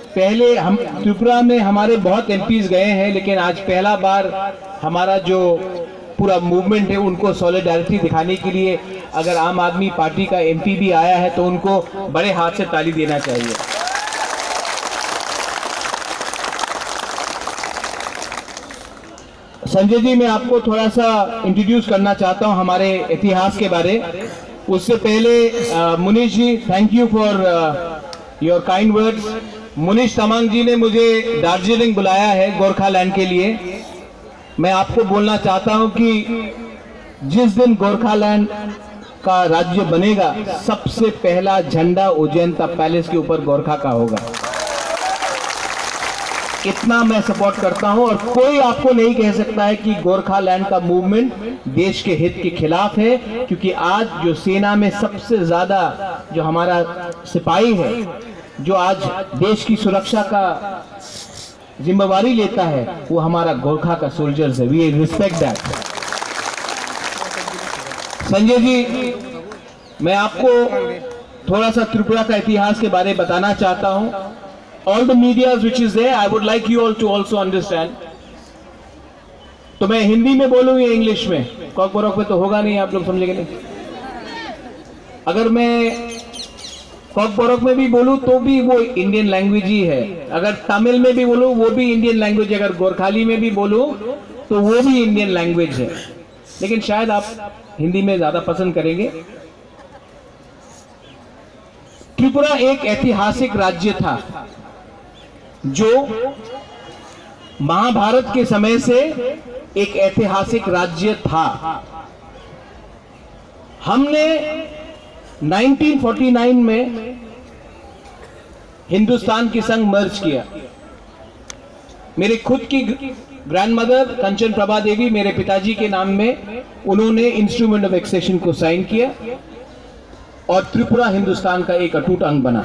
पहले हम त्रिपुरा में हमारे बहुत एमपीज गए हैं, लेकिन आज पहला बार हमारा जो पूरा मूवमेंट है उनको सॉलिडारिटी दिखाने के लिए अगर आम आदमी पार्टी का एमपी भी आया है तो उनको बड़े हाथ से ताली देना चाहिए। संजय जी, मैं आपको थोड़ा सा इंट्रोड्यूस करना चाहता हूं हमारे इतिहास के बारे। उससे पहले Munish ji, thank you for your kind words. Munish Tamang ji ने मुझे दार्जिलिंग बुलाया है गोरखालैंड के लिए। मैं आपको बोलना चाहता हूं कि जिस दिन गोरखालैंड का राज्य बनेगा, सबसे पहला झंडा उज्जैनता पैलेस के ऊपर गोरखा का होगा। इतना मैं सपोर्ट करता हूं और कोई आपको नहीं कह सकता है कि गोरखालैंड का मूवमेंट देश के हित के खिलाफ है, क्योंकि आज जो सेना में सबसे ज्यादा जो हमारा सिपाही है, जो आज देश की सुरक्षा का जिम्मेवारी लेता है, वो हमारा गोरखा का सोल्जर्स है। We respect that. Sanjay ji, मैं आपको थोड़ा सा त्रिपुरा का इतिहास के बारे में बताना चाहता हूं। All the medias which is there, I would like you all to also understand. तो मैं हिंदी में बोलूं या इंग्लिश में? कॉक बरोक में तो होगा नहीं, आप लोग समझेंगे नहीं। अगर मैं कॉक बरोक में भी बोलूं तो भी वो इंडियन लैंग्वेज ही है। अगर तमिल में भी बोलूं वो भी इंडियन लैंग्वेज है। अगर गोरखाली में भी बोलूं तो वो भी इंडियन लैंग्वेज है। लेकिन शायद आप हिंदी में ज्यादा पसंद करेंगे। त्रिपुरा एक ऐतिहासिक राज्य था जो महाभारत के समय से एक ऐतिहासिक राज्य था। हमने 1949 में हिंदुस्तान के संग मर्ज किया। मेरे खुद की ग्रैंडमदर कंचन प्रभा देवी, मेरे पिताजी के नाम में उन्होंने इंस्ट्रूमेंट ऑफ एक्सेशन को साइन किया और त्रिपुरा हिंदुस्तान का एक अटूट अंग बना।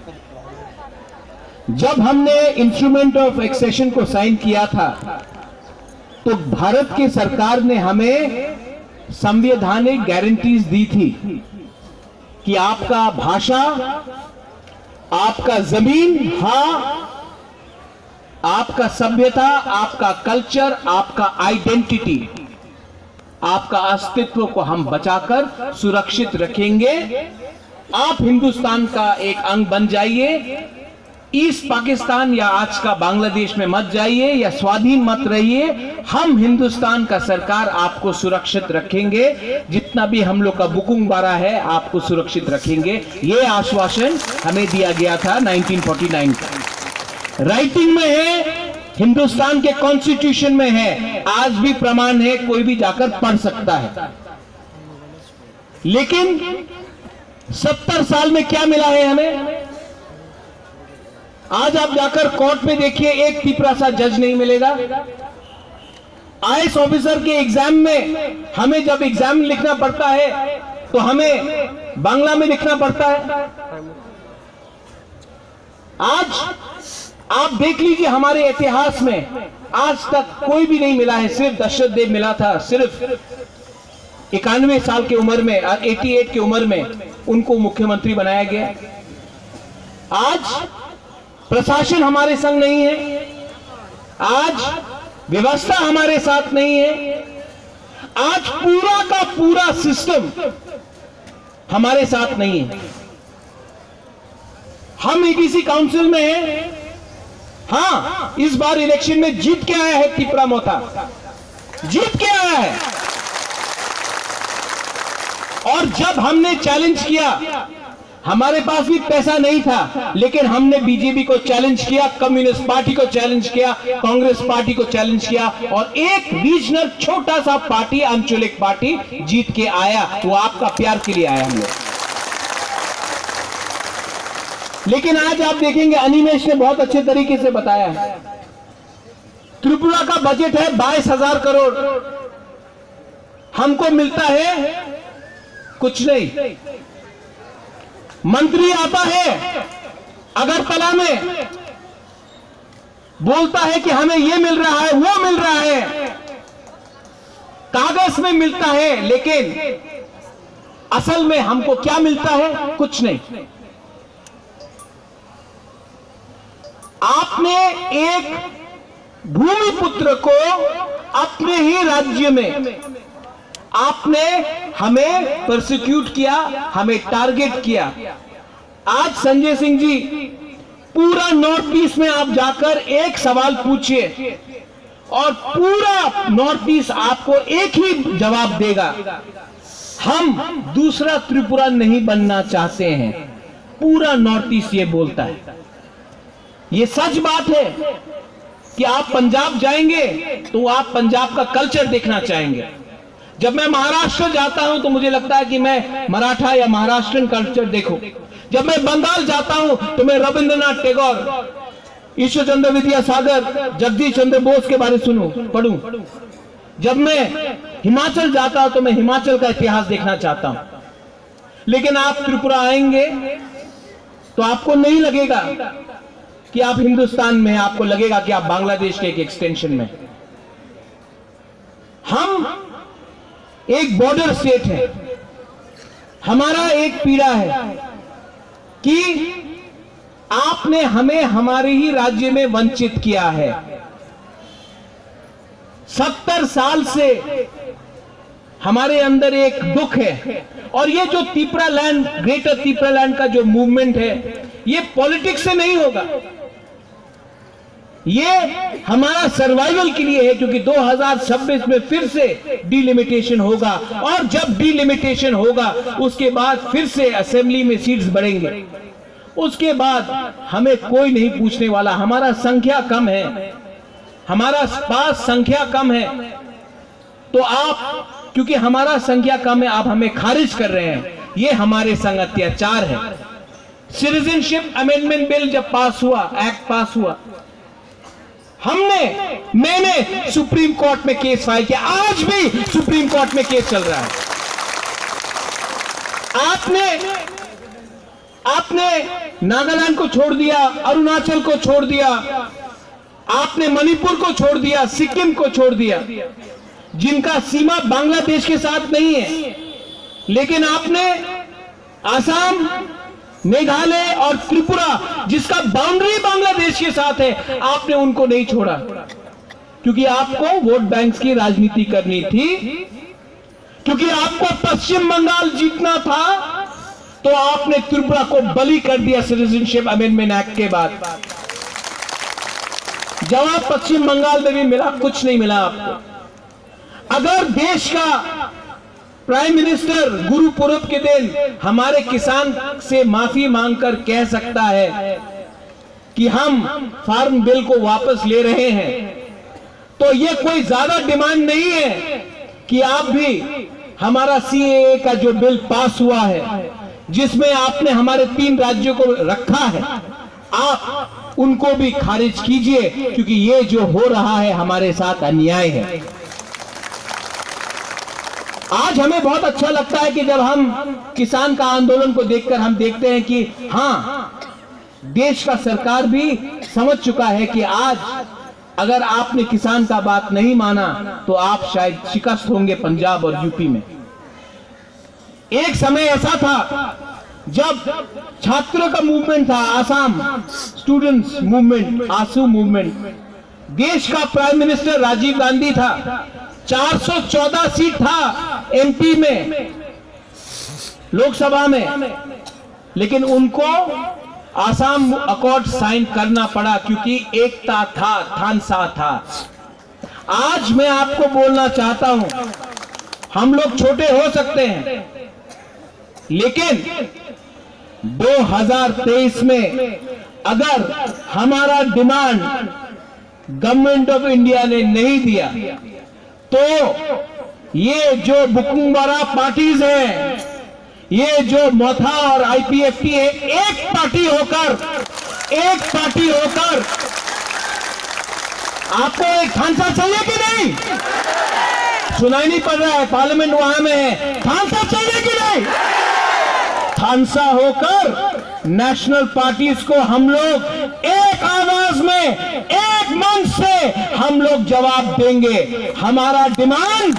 जब हमने इंस्ट्रूमेंट ऑफ एक्सेशन को साइन किया था तो भारत की सरकार ने हमें संवैधानिक गारंटीज दी थी कि आपका भाषा, आपका जमीन, हाँ, आपका सभ्यता, आपका कल्चर, आपका आइडेंटिटी, आपका अस्तित्व को हम बचाकर सुरक्षित रखेंगे। आप हिंदुस्तान का एक अंग बन जाइए, ईस्ट पाकिस्तान या आज का बांग्लादेश में मत जाइए या स्वाधीन मत रहिए, हम हिंदुस्तान का सरकार आपको सुरक्षित रखेंगे। जितना भी हम लोग का बुकुंग बारा है आपको सुरक्षित रखेंगे। ये आश्वासन हमें दिया गया था 1949 का। राइटिंग में है, हिंदुस्तान के कॉन्स्टिट्यूशन में है, आज भी प्रमाण है, कोई भी जाकर पढ़ सकता है। लेकिन 70 साल में क्या मिला है हमें? आज आप जाकर कोर्ट में देखिए, एक तिपरा सा जज नहीं मिलेगा। आईएएस ऑफिसर के एग्जाम में हमें जब एग्जाम लिखना पड़ता है तो हमें बांग्ला में लिखना पड़ता है। आज आप देख लीजिए, हमारे इतिहास में आज तक कोई भी नहीं मिला है। सिर्फ दशरथ देव मिला था, सिर्फ 91 साल की उम्र में, 88 की उम्र में उनको मुख्यमंत्री बनाया गया। आज प्रशासन हमारे संग नहीं है, आज व्यवस्था हमारे साथ नहीं है, आज पूरा का पूरा सिस्टम हमारे साथ नहीं है। हम एडीसी काउंसिल में हैं। हाँ, इस बार इलेक्शन में जीत के आया है तिपरा मोथा, जीत के आया है। और जब हमने चैलेंज किया, हमारे पास भी पैसा नहीं था, लेकिन हमने बीजेपी को चैलेंज किया, कम्युनिस्ट पार्टी को चैलेंज किया, कांग्रेस पार्टी को चैलेंज किया और एक रीजनल छोटा सा पार्टी, आंचलिक पार्टी जीत के आया। वो आपका प्यार के लिए आया हम लोग। लेकिन आज आप देखेंगे, अनिमेश ने बहुत अच्छे तरीके से बताया है, त्रिपुरा का बजट है 22,000 करोड़, हमको मिलता है कुछ नहीं। मंत्री आता है अगरतला में, बोलता है कि हमें ये मिल रहा है, वो मिल रहा है, कागज में मिलता है, लेकिन असल में हमको क्या मिलता है? कुछ नहीं। आपने एक भूमिपुत्र को अपने ही राज्य में आपने हमें परसिक्यूट किया, हमें टारगेट किया। आज संजय सिंह जी, पूरा नॉर्थ ईस्ट में आप जाकर एक सवाल पूछिए और पूरा नॉर्थ ईस्ट आपको एक ही जवाब देगा, हम दूसरा त्रिपुरा नहीं बनना चाहते हैं। पूरा नॉर्थ ईस्ट ये बोलता है। ये सच बात है कि आप पंजाब जाएंगे तो आप पंजाब का कल्चर देखना चाहेंगे। जब मैं महाराष्ट्र जाता हूं तो मुझे लगता है कि मैं मराठा या महाराष्ट्रन कल्चर देखूं। जब मैं बंगाल जाता हूं तो मैं रविंद्रनाथ टैगोर, ईश्वर चंद्र विद्यासागर, जगदीश चंद्र बोस के बारे पढ़ूं। जब मैं हिमाचल जाता हूं तो मैं हिमाचल का इतिहास देखना चाहता हूं। लेकिन आप त्रिपुरा आएंगे तो आपको नहीं लगेगा कि आप हिंदुस्तान में हैं, आपको लगेगा कि आप बांग्लादेश के एक एक्सटेंशन में। हम एक बॉर्डर स्टेट है। हमारा एक पीड़ा है कि आपने हमें हमारे ही राज्य में वंचित किया है। 70 साल से हमारे अंदर एक दुख है। और ये जो Tripura land, greater Tripura land का जो मूवमेंट है, ये पॉलिटिक्स से नहीं होगा। ये हमारा सर्वाइवल के लिए है, क्योंकि 2026 में फिर से डिलिमिटेशन होगा। और जब डिलिमिटेशन होगा उसके बाद फिर से असेंबली में सीट्स बढ़ेंगे। उसके बाद हमें कोई नहीं पूछने वाला। हमारा संख्या कम है, हमारा पास संख्या कम है, तो आप, क्योंकि हमारा संख्या कम है, आप हमें खारिज कर रहे हैं। ये हमारे संग अत्याचार है। सिटीजनशिप अमेंडमेंट बिल जब पास हुआ, एक्ट पास हुआ, मैंने सुप्रीम कोर्ट में केस फाइल किया। आज भी सुप्रीम कोर्ट में केस चल रहा है। आपने नागालैंड को छोड़ दिया, अरुणाचल को छोड़ दिया, आपने मणिपुर को छोड़ दिया, सिक्किम को छोड़ दिया, जिनका सीमा बांग्लादेश के साथ नहीं है। लेकिन आपने आसाम, मेघालय और त्रिपुरा, जिसका बाउंड्री बांग्लादेश के साथ है, आपने उनको नहीं छोड़ा, क्योंकि आपको वोट बैंक की राजनीति करनी थी, क्योंकि आपको पश्चिम बंगाल जीतना था। तो आपने त्रिपुरा को बलि कर दिया सिटीजनशिप अमेंडमेंट एक्ट के बाद। जवाब पश्चिम बंगाल में भी मिला, कुछ नहीं मिला आपको। अगर देश का प्राइम मिनिस्टर गुरुपुरब के दिन हमारे किसान से माफी मांगकर कह सकता है कि हम फार्म बिल को वापस ले रहे हैं, तो ये कोई ज्यादा डिमांड नहीं है कि आप भी हमारा सीएए का जो बिल पास हुआ है, जिसमें आपने हमारे 3 राज्यों को रखा है, आप उनको भी खारिज कीजिए, क्योंकि ये जो हो रहा है हमारे साथ अन्याय है। आज हमें बहुत अच्छा लगता है कि जब हम किसान का आंदोलन को देखकर हम देखते हैं कि हां, देश का सरकार भी समझ चुका है कि आज अगर आपने किसान का बात नहीं माना तो आप शायद शिकस्त होंगे पंजाब और यूपी में। एक समय ऐसा था जब छात्रों का मूवमेंट था, Assam students movement, AASU movement, देश का प्राइम मिनिस्टर राजीव गांधी था, 414 सीट था एमपी में, लोकसभा में, लेकिन उनको आसाम अकॉर्ड साइन करना पड़ा, क्योंकि एकता था, थानसा था। आज मैं आपको बोलना चाहता हूं, हम लोग छोटे हो सकते हैं, लेकिन 2023 में अगर हमारा डिमांड गवर्नमेंट ऑफ इंडिया ने नहीं दिया, तो ये जो बुकुंबारा पार्टीज हैं, ये जो मोथा और आईपीएफटी है, एक पार्टी होकर आपको एक थानसा चाहिए कि नहीं? सुनाई नहीं पड़ रहा है, पार्लियामेंट वहां में है। थानसा चाहिए कि नहीं? थानसा होकर नेशनल पार्टीज को हम लोग एक आवाज में, एक मंच से हम लोग जवाब देंगे। हमारा डिमांड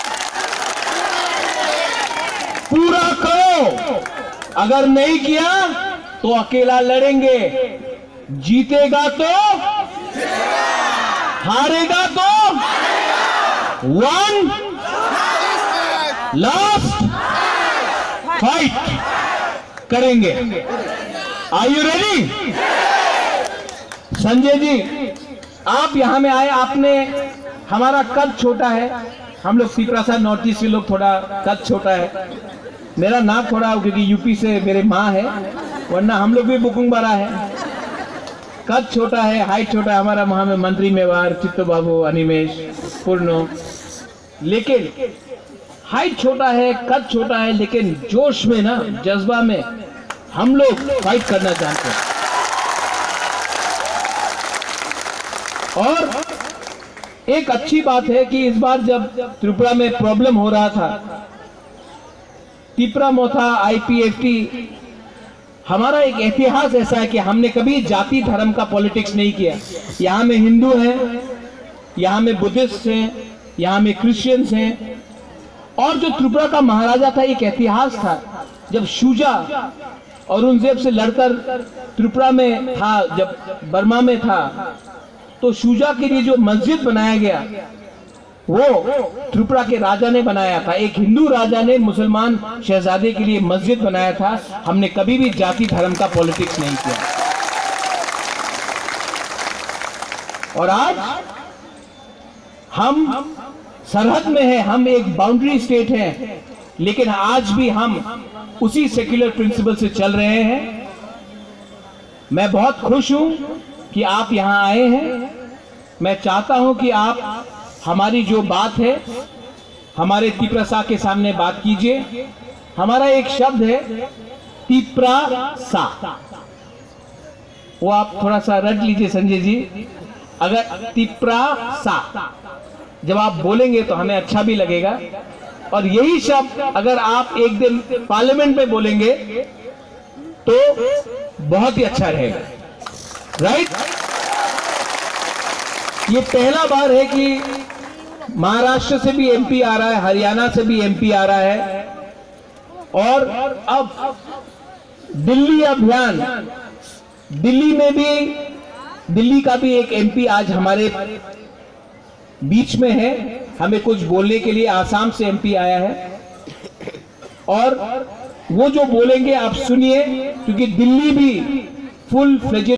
पूरा करो, अगर नहीं किया तो अकेला लड़ेंगे। जीतेगा तो हारेगा तो वन लास्ट फाइट करेंगे। Are you ready? Sanjay ji, आप यहां में आए, आपने, हमारा कद छोटा है, हम लोग पिपरासा नॉर्थ ईस्ट के लोग, थोड़ा कद छोटा है, मेरा नाक थोड़ा, क्योंकि यूपी से मेरे माँ है, वरना हम लोग भी बुकुंग बड़ा है। कद छोटा है, हाइट छोटा है, हमारा वहां में मंत्री मेवार, चित्तो बाबू, अनिमेश, पूर्णो, लेकिन हाइट छोटा है, कद छोटा है, लेकिन जोश में ना, जज्बा में हम लोग फाइट करना चाहते हैं। और एक अच्छी बात है कि इस बार जब त्रिपुरा में प्रॉब्लम हो रहा था, तिपरा मोथा IPFT, हमारा एक इतिहास ऐसा है कि हमने कभी जाति धर्म का पॉलिटिक्स नहीं किया। यहां में हिंदू हैं, यहां में बुद्धिस्ट हैं, यहां में क्रिश्चियंस हैं। और जो त्रिपुरा का महाराजा था, एक इतिहास था, जब शुजा औरंगजेब से लड़कर त्रिपुरा में था, जब बर्मा में था, तो शुजा के लिए जो मस्जिद बनाया गया वो त्रिपुरा के राजा ने बनाया था। एक हिंदू राजा ने मुसलमान शहजादे के लिए मस्जिद बनाया था। हमने कभी भी जाति धर्म का पॉलिटिक्स नहीं किया। और आज हम सरहद में है, हम एक बाउंड्री स्टेट है, लेकिन आज भी हम उसी सेक्युलर प्रिंसिपल से चल रहे हैं। मैं बहुत खुश हूं कि आप यहां आए हैं। मैं चाहता हूं कि आप हमारी जो बात है, हमारे तिपरासा के सामने बात कीजिए। हमारा एक शब्द है तिपरासा, वो आप थोड़ा सा रट लीजिए संजय जी। अगर तिपरासा जब आप बोलेंगे तो हमें अच्छा भी लगेगा, और यही शब्द अगर आप एक दिन पार्लियामेंट में बोलेंगे तो बहुत ही अच्छा रहेगा, राइट? ये पहला बार है कि महाराष्ट्र से भी MP आ रहा है, हरियाणा से भी MP आ रहा है, और अब दिल्ली अभियान, दिल्ली में भी, दिल्ली का भी एक MP आज हमारे बीच में है, हमें कुछ बोलने के लिए। आसाम से MP आया है, और वो जो बोलेंगे आप सुनिए, क्योंकि दिल्ली भी फुल फ्लेजेड